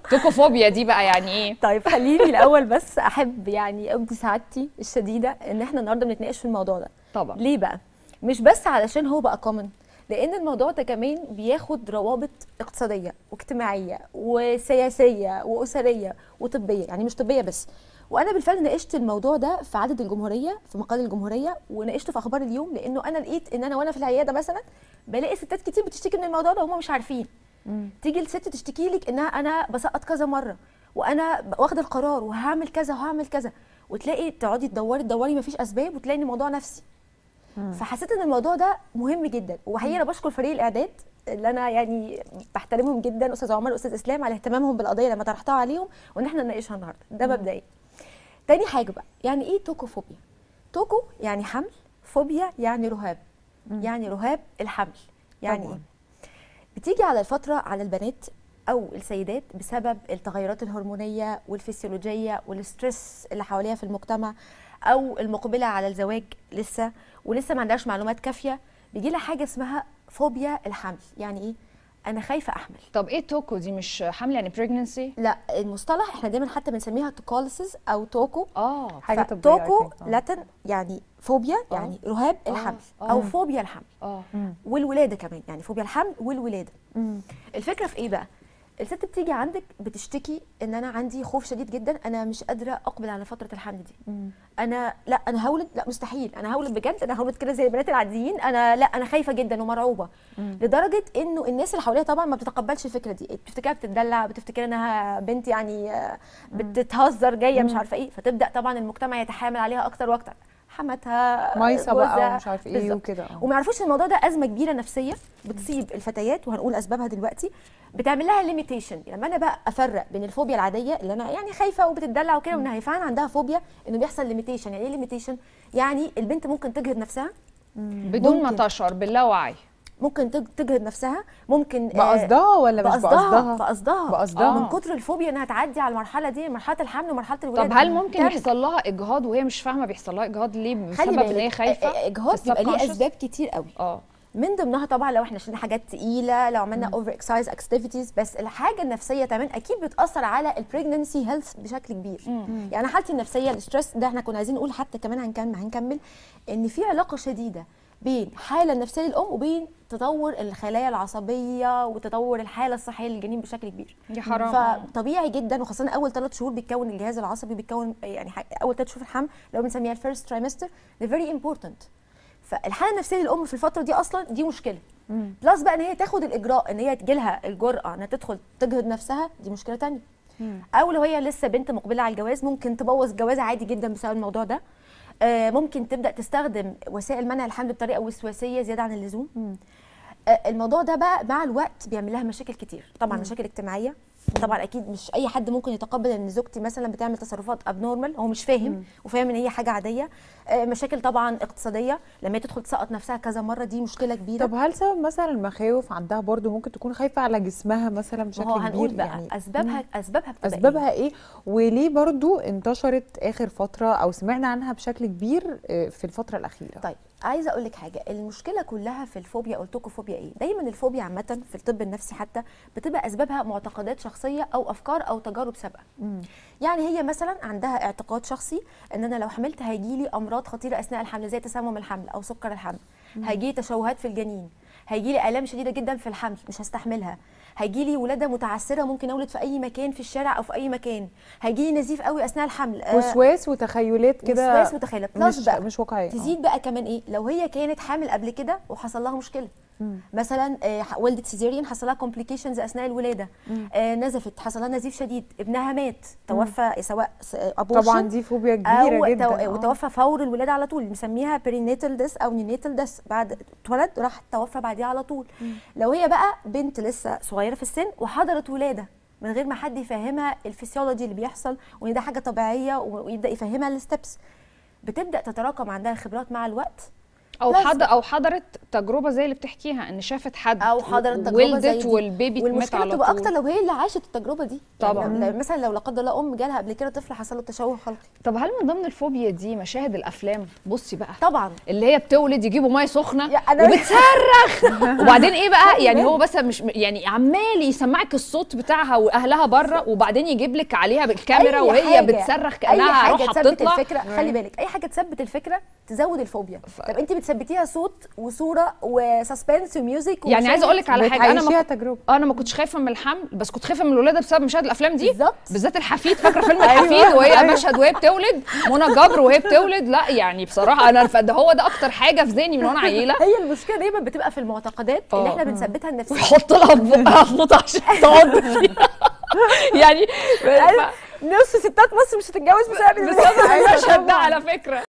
توكوفوبيا دي بقى يعني ايه؟ طيب خليني الاول بس احب يعني ابدي سعادتي الشديده ان احنا النهارده بنتناقش في الموضوع ده. طبعا. ليه بقى؟ مش بس علشان هو بقى كومن، لان الموضوع ده كمان بياخد روابط اقتصاديه واجتماعيه وسياسيه واسريه وطبيه، يعني مش طبيه بس. وانا بالفعل ناقشت الموضوع ده في عدد الجمهوريه، في مقال الجمهوريه، وناقشته في اخبار اليوم، لانه انا لقيت ان انا وانا في العياده مثلا بلاقي ستات كتير بتشتكي من الموضوع ده وهم مش عارفين. تيجي الست تشتكي لك انها انا بسقط كذا مره، وانا واخده القرار وهعمل كذا وهعمل كذا، وتلاقي تقعدي تدوري مفيش اسباب، وتلاقي ان الموضوع نفسي. فحسيت ان الموضوع ده مهم جدا، وحقيقه انا بشكر فريق الاعداد اللي انا يعني بحترمهم جدا، استاذ عمر واستاذ اسلام، على اهتمامهم بالقضيه لما طرحتها عليهم وان احنا نناقشها النهارده. ده مبدئيا. تاني حاجه بقى، يعني ايه توكوفوبيا؟ توكو يعني حمل، فوبيا يعني رهاب. يعني رهاب الحمل. يعني طبعا. ايه؟ بتيجي على الفتره على البنات او السيدات بسبب التغيرات الهرمونيه والفسيولوجيه والستريس اللي حواليها في المجتمع، او المقبله على الزواج ولسه ما عندهاش معلومات كافيه، بيجي لها حاجه اسمها فوبيا الحمل. يعني ايه؟ انا خايفه احمل. طب ايه توكو دي؟ مش حمل يعني بريجننسي؟ لا، المصطلح احنا دايما حتى بنسميها توكوليسيس او توكو. حاجه طبيه. توكو لاتن يعني فوبيا، يعني رهاب الحمل او فوبيا الحمل. والولاده كمان، يعني فوبيا الحمل والولاده. الفكره في ايه بقى؟ الست بتيجي عندك بتشتكي ان انا عندي خوف شديد جدا، انا مش قادره اقبل على فتره الحمل دي. انا هولد، لا مستحيل، انا هولد بجد، انا هولد كده زي البنات العاديين، انا خايفه جدا ومرعوبه. لدرجه انه الناس اللي حواليها طبعا ما بتتقبلش الفكره دي، بتفتكرها بتدلع، بتفتكر انها بنت يعني بتهزر جايه مش عارفه ايه، فتبدا طبعا المجتمع يتحامل عليها اكتر واكتر، حماتها مايصه بقى ومش عارف ايه وكده. وما يعرفوش الموضوع ده ازمه كبيره نفسيه بتصيب الفتيات، وهنقول اسبابها دلوقتي. بتعمل لها ليميتيشن. لما انا بقى افرق بين الفوبيا العاديه اللي انا يعني خايفه وبتدلع وكده، وانها فعلا عندها فوبيا، انه بيحصل ليميتيشن. يعني ايه ليميتيشن؟ يعني البنت ممكن تجهد نفسها بدون ما تشعر، باللاوعي. ممكن تجهد نفسها، ممكن بقصدها ولا مش بقصدها؟ بقصدها من كتر الفوبيا انها تعدي على المرحله دي، مرحله الحمل ومرحله الولاده. طب هل ممكن يحصل لها اجهاض وهي مش فاهمه بيحصل لها اجهاض ليه؟ بسبب ان هي خايفه؟ اجهاض بيبقى ليه اسباب كتير قوي. من ضمنها طبعا لو احنا شلنا حاجات تقيله، لو عملنا اوفر اكسايز اكتيفيتيز، بس الحاجه النفسيه كمان اكيد بتاثر على البريجننسي هيلث بشكل كبير. يعني حالتي النفسيه، الستريس ده احنا كنا عايزين نقول حتى كمان هنكمل ان في علاقه شديده بين الحاله النفسيه للام وبين تطور الخلايا العصبيه وتطور الحاله الصحيه للجنين بشكل كبير. يا حرام. فطبيعي جدا، وخاصه اول 3 شهور بيتكون الجهاز العصبي، بيتكون يعني اول 3 شهور في الحمل اللي هو بنسميها الفيرست ترايمستر، ده فيري امبورتنت. فالحاله النفسيه للام في الفتره دي اصلا دي مشكله. بلس بقى ان هي تاخد الاجراء ان هي تجيلها الجرأه انها تدخل تجهد نفسها، دي مشكله ثانيه. او لو هي لسه بنت مقبله على الجواز، ممكن تبوظ الجواز عادي جدا بسبب الموضوع ده. ممكن تبدا تستخدم وسائل منع الحمل بطريقه وسواسيه زياده عن اللزوم. الموضوع ده بقى مع الوقت بيعمل لها مشاكل كتير، طبعا مشاكل اجتماعيه. طبعا اكيد مش اي حد ممكن يتقبل ان زوجتي مثلا بتعمل تصرفات ابنورمال، هو مش فاهم وفاهم ان هي حاجه عاديه. مشاكل طبعا اقتصاديه، لما هي تدخل تسقط نفسها كذا مره، دي مشكله كبيره. طب هل سبب مثلا المخاوف عندها برضو ممكن تكون خايفه على جسمها مثلا بشكل كبير؟ بقى يعني اسبابها ايه وليه برضو انتشرت اخر فتره او سمعنا عنها بشكل كبير في الفتره الاخيره؟ طيب عايزه اقول لك حاجه، المشكله كلها في الفوبيا او التوكوفوبيا ايه؟ دايما الفوبيا عامه في الطب النفسي حتى بتبقى اسبابها معتقدات شخصيه او افكار او تجارب سابقه. يعني هي مثلا عندها اعتقاد شخصي ان انا لو حملت هيجي لي امراض خطيره اثناء الحمل، زي تسمم الحمل او سكر الحمل، هيجي لي تشوهات في الجنين، هيجي لي الام شديده جدا في الحمل مش هستحملها، هيجي لي ولاده متعسره ممكن اولد في اي مكان في الشارع او في اي مكان، هيجي لي نزيف قوي اثناء الحمل، وسواس وتخيلات كده، وسواس وتخيلات مش واقعيه. تزيد بقى كمان ايه لو هي كانت حامل قبل كده وحصل لها مشكله، مثلا ولدت سيزيريان، حصل لها كومبليكيشنز اثناء الولاده، نزفت، حصل لها نزيف شديد، ابنها مات، توفى، سواء ابورشن طبعا دي فوبيا كبيره جدا، وتوفى فور الولاده على طول، بنسميها برينيتال ديس او نيونيتال ديس، بعد اتولد راح توفى بعديها على طول. لو هي بقى بنت لسه صغيره في السن وحضرت ولاده من غير ما حد يفهمها الفسيولوجي اللي بيحصل وان ده حاجه طبيعيه، ويبدا يفهمها الستبس، بتبدا تتراكم عندها خبرات مع الوقت او حضرت تجربه زي اللي بتحكيها، ان شافت حد او حضرت تجربه زي ولدت والبيبي اتمات والمشكله على بتبقى طول. اكتر لو هي اللي عاشت التجربه دي طبعا. يعني مثلا لو لا قدر الله ام جالها قبل كده طفل حصل له تشوه خلقي. طب هل من ضمن الفوبيا دي مشاهد الافلام؟ بصي بقى طبعا اللي هي بتولد يجيبوا ميه سخنه أنا وبتصرخ وبعدين ايه بقى يعني هو بس مش يعني عمال يسمعك الصوت بتاعها واهلها بره، وبعدين يجيب لك عليها بالكاميرا وهي بتصرخ كانها روحها بتطلع. الفكره خلي بالك اي حاجه تثبت الفكره تزود الفوبيا. طب انت بتثبتيها صوت وصوره وسسبنس وميوزك يعني عايزه اقول لك على حاجه، انا ما كنتش خايفه من الحمل، بس كنت خايفه من الولاده بسبب مشاهد الافلام دي بالذات الحفيد. فاكره فيلم الحفيد وهي مشهد وهي بتولد منى جبر وهي بتولد؟ لا يعني بصراحه انا ده هو ده اكتر حاجه في ذهني من وانا عيله. هي المشكله دايما بتبقى في المعتقدات اللي احنا بنثبتها لنفسنا. ويحط لها في بقها خطوط عشان تقعد فيها يعني نص ستات مصر مش هتتجوز بسبب المشهد ده على فكره.